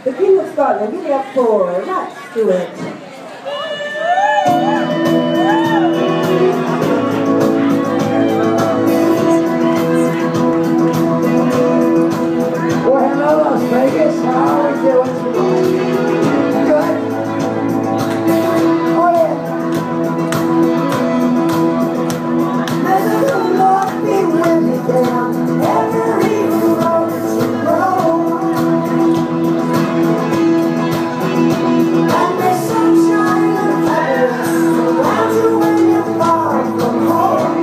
The King of Scotland, give it up for Rod Stewart. Well, hello, Las Vegas. How are we doing tonight? Good? Oh, yeah. May the Lord be with you down every road you go. And may sunshine and happiness surround you when you're far from home.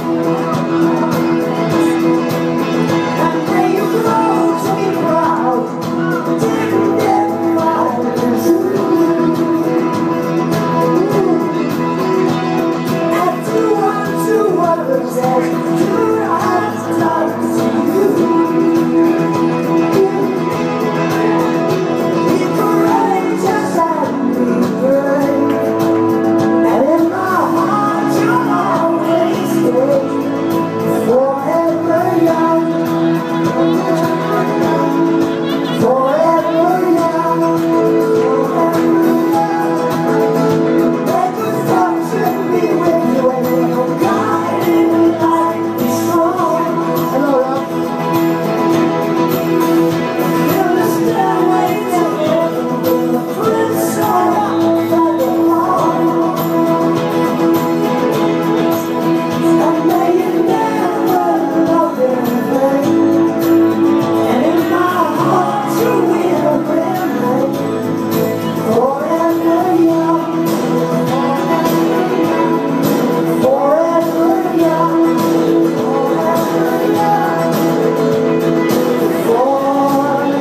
And may you grow to be proud, dignified and true. And do unto others as you have done to you. Be courageous and be brave, and in my heart you'll always stay forever young, forever young, forever young. May good fortune be with you and your guiding light be strong. Hello, love. Build a stairway to heaven with the Prince of Babylon. And may you never love in vain. And in my heart you will remain forever young, forever young, forever young, forever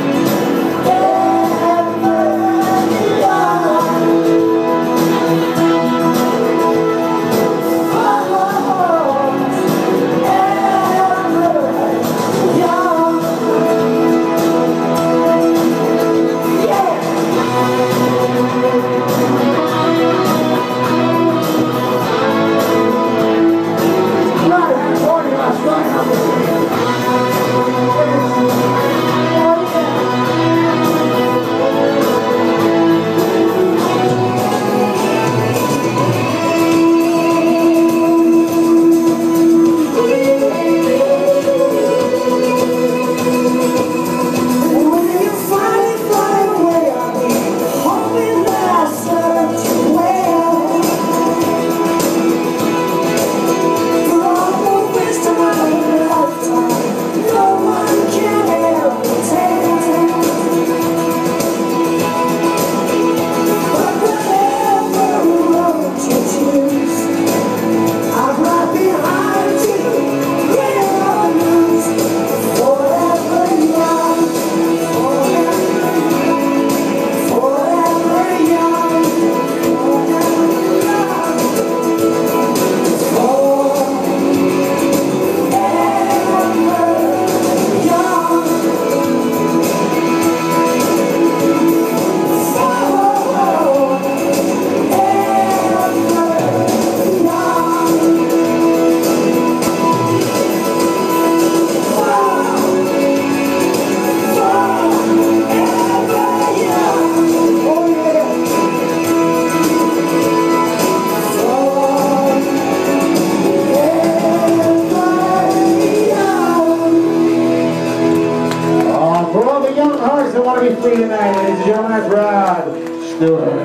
that want to be free tonight, ladies and gentlemen, that's Rod Stewart.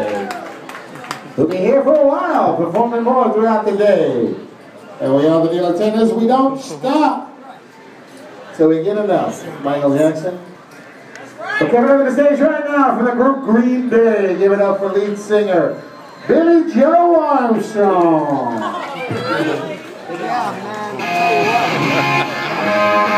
We'll be here for a while, performing more throughout the day. And we all the deal attendants, we don't stop till we get enough. Michael Jackson. We're coming over the stage right now for the group Green Day. Give it up for lead singer Billy Joe Armstrong. Yeah, man.